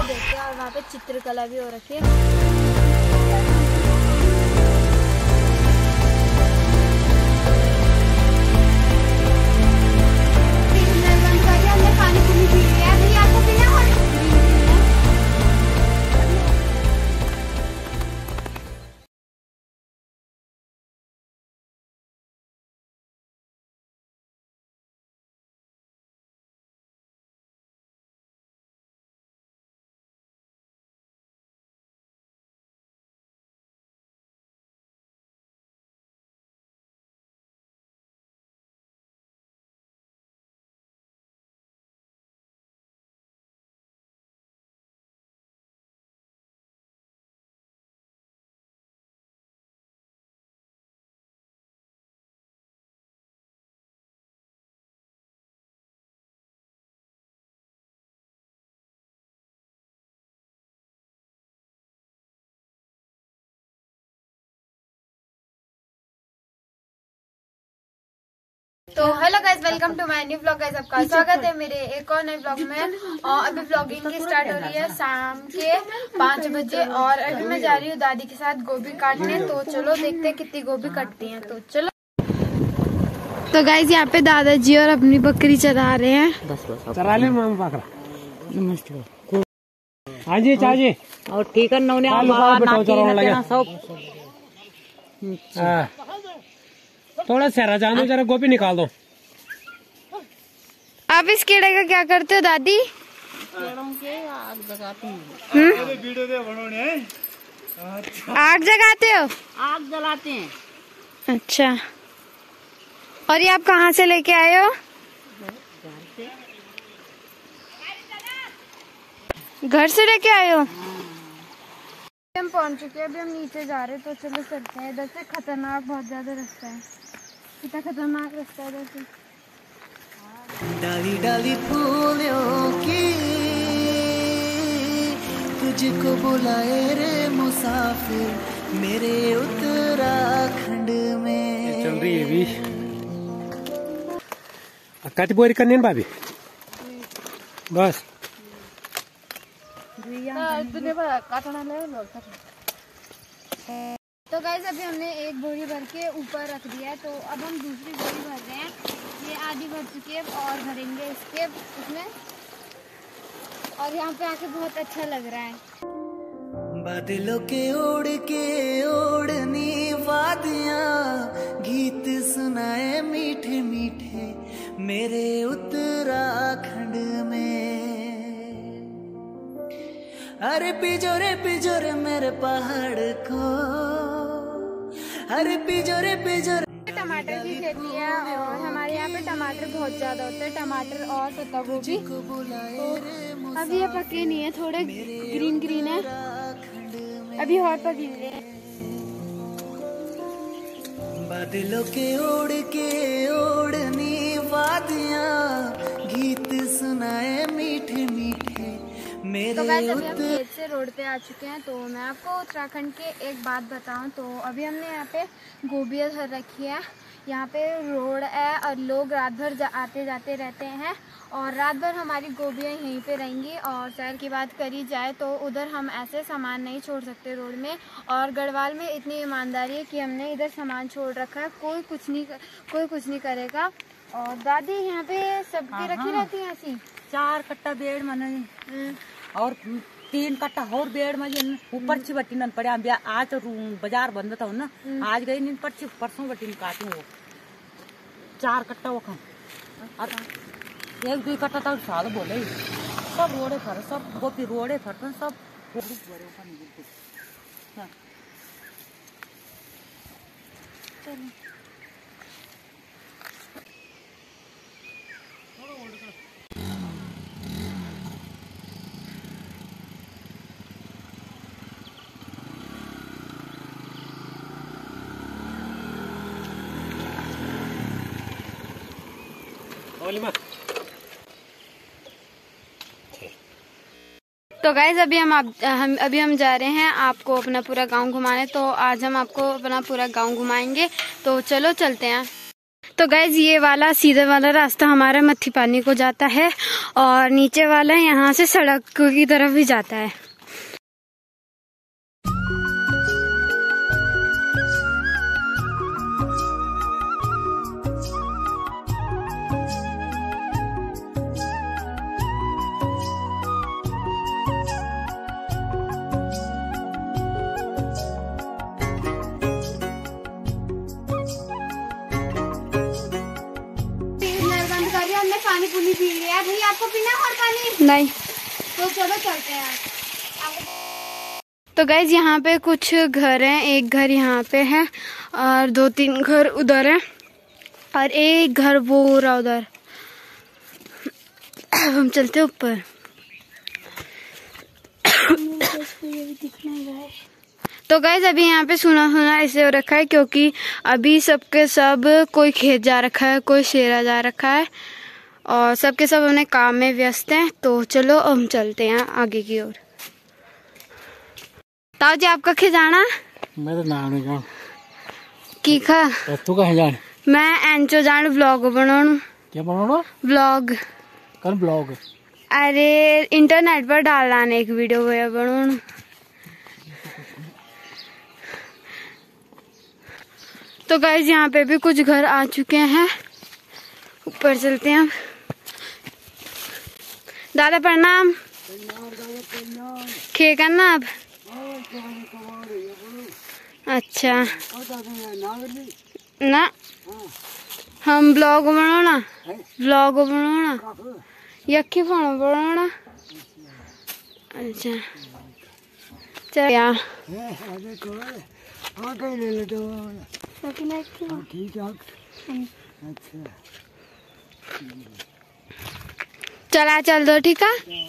देखते हैं। और वहाँ पे चित्रकला भी हो रखी है। तो hello guys, welcome to my new vlog. Guys आपका स्वागत है मेरे एक और नए व्लॉग में। और अभी व्लॉगिंग की स्टार्ट हो रही है शाम के 5 बजे। और अभी मैं जा रही हूँ दादी के साथ गोभी काटने। तो चलो देखते हैं कितनी गोभी कटती है। तो चलो। तो गाइज यहाँ पे दादाजी और अपनी बकरी चरा रहे हैं। बस चरा ले मामा बकरा। नमस्ते। हाँ जी चाची। और ठीक है नौने सब थोड़ा सहरा जान दो, जरा गोभी निकाल दो। आप इस कीड़े का क्या करते हो दादी? आग जगाते हैं। आग जगाते हो? आग जलाते हैं। अच्छा। और ये आप कहाँ से लेके आए हो? घर से लेके आए हो? हम पहुंच चुके हैं। अभी हम नीचे जा रहे हैं। तो चलो चलते हैं। इधर से खतरनाक बहुत ज्यादा रास्ता है। कितना खतरनाक रास्ता है इधर से। डाली डाली फूलों की तुझको बुलाए रे मुसाफिर मेरे उत्तराखंड में। चल रही है भी अक्का बोरी करने भाभी बस। तो गाइस अभी हमने एक बोरी भर के ऊपर रख दिया है। तो अब हम दूसरी बोरी भर रहे हैं। ये आधी भर चुकी है और भरेंगे इसमें। और यहाँ पे आके बहुत अच्छा लग रहा है। बादलों के ओढ़नी वादियाँ गीत सुनाए मीठे मीठे मेरे उत्तराखंड में। अरे पिजोरे मेरे पहाड़ को, अरे पिजोरे। टमाटर की खेती है और हमारे यहाँ पे टमाटर बहुत ज्यादा होते हैं। टमाटर और पत्ता गोभी। तो अभी ये पके नहीं है, थोड़े ग्रीन है। अभी और पकेंगे। बादलों के ओढ़नी वादियाँ गीत सुनाए मीठे मीठे मेरे। तो गाइस अभी हम खेत से रोड पे आ चुके हैं। तो मैं आपको उत्तराखंड के एक बात बताऊं तो अभी हमने यहाँ पे गोभियाँ धर रखी है। यहाँ पे रोड है और लोग रात भर आते जाते रहते हैं। और रात भर हमारी गोभियाँ यहीं पे रहेंगी। और शहर की बात करी जाए तो उधर हम ऐसे सामान नहीं छोड़ सकते रोड में। और गढ़वाल में इतनी ईमानदारी है कि हमने इधर सामान छोड़ रखा है। कोई कुछ नहीं करेगा। और दादी यहाँ पे सबकी रखी रहती है ऐसी। 4 कट्टा बेड़ मने और 3 कट्टा और बेड़ में ऊपर ची बट्टी न पड़े। आज तो बाजार बंद था ना, आज गई नींद पर परसों बट्टी काटू वो 4 कट्टा वो खाऊं। 1-2 कट्टा तो साल बोले सब रोडे फर सब गोपी रोडे फरते सब। तो गाइज अभी हम जा रहे हैं आपको अपना पूरा गांव घुमाने। तो आज हम आपको अपना पूरा गांव घुमाएंगे। तो चलो चलते हैं। तो गाइज ये वाला सीधे वाला रास्ता हमारा मत्थी पानी को जाता है और नीचे वाला यहाँ से सड़क की तरफ भी जाता है। हमने पानी पूरी पी लिया। भैया आपको पीना और पानी? नहीं। तो चलो चलते हैं। तो गाइज यहाँ पे कुछ घर हैं, एक घर यहाँ पे है और 2-3 घर उधर है और एक घर वो रहा उधर। हम चलते ऊपर। तो गाइज अभी यहाँ पे सुना सुना ऐसे हो रखा है क्योंकि अभी सबके सब कोई खेत जा रखा है, कोई शेरा जा रखा है और सबके सब अपने काम में व्यस्त हैं। तो चलो हम चलते हैं आगे की ओर। ताऊ जी आपका खे जाना? मैं तो ना नहीं जाऊँ। की खा? तू कहाँ जान? मैं एंचो जान ब्लॉग बनाऊँ। क्या बनाना? ब्लॉग। कौन ब्लॉग? अरे इंटरनेट पर डालना एक वीडियो बनाऊँ। तो गाइज यहाँ पे भी कुछ घर आ चुके हैं, ऊपर चलते हैं। दादा प्रणाम। खे करना अब? अच्छा ना हम ब्लॉग बनाना, ब्लॉग बनाना यक्की फोन बनाना। अच्छा चल यार ठीक है। अच्छा चला चल दो ठीक है।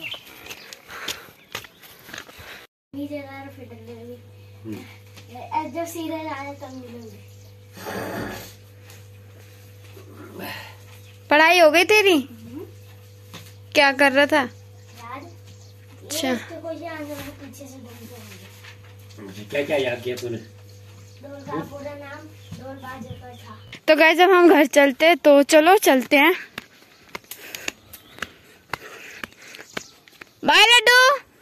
जब सीधे जाए तब मिलेंगे। पढ़ाई हो गई तेरी? क्या कर रहा था? अच्छा क्या क्या याद किया तूने? तो गाइस जब हम घर चलते तो चलो चलते हैं। बाय लड्डू।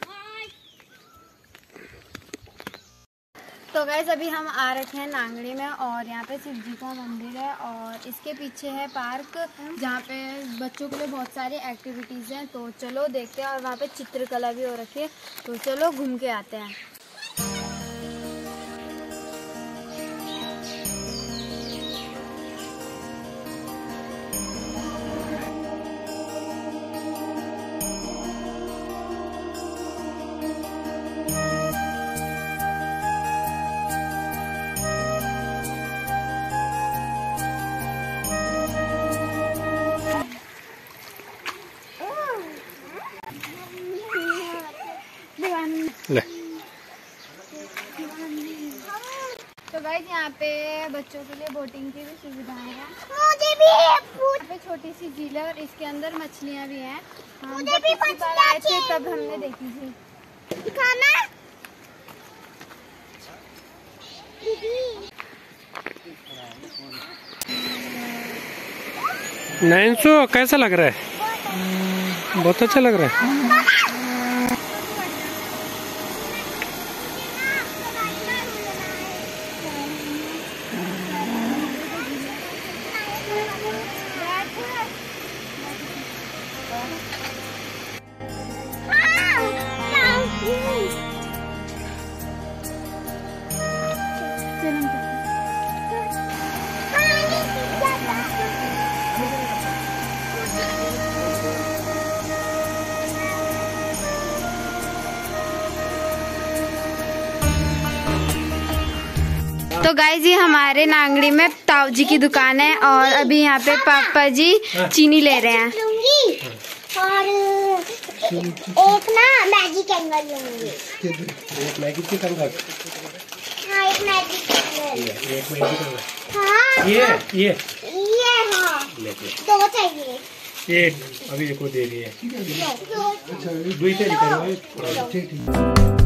तो गाइस अभी हम आ रखे हैं नांगड़ी में और यहाँ पे शिव जी का मंदिर है और इसके पीछे है पार्क जहाँ पे बच्चों के लिए बहुत सारी एक्टिविटीज हैं। तो चलो देखते हैं और वहाँ पे चित्रकला भी हो रखी है। तो चलो घूम के आते हैं। ले। तो गाइस यहाँ पे बच्चों के लिए बोटिंग की भी सुविधाएं हैं। मुझे भी यहाँ पे छोटी सी झील है और इसके अंदर मछलियाँ भी हैं। हम जब पिछली बार आए थे तब हमने देखी थी। दिखाना नैन्सो कैसा लग रहा है? बहुत अच्छा लग रहा है। तो गाइस ये हमारे नांगड़ी में ताऊ जी की दुकान है और अभी यहाँ पे पापा जी चीनी ले रहे हैं और एक ना मैगी कैंगल लूंगी। एक मैगी की कंगा। हाँ एक मैगी कैंगल। एक मैगी कंगा। हाँ ये हाँ दो चाहिए। एक अभी को दे रही है। दो। अच्छा 2 ही तरीके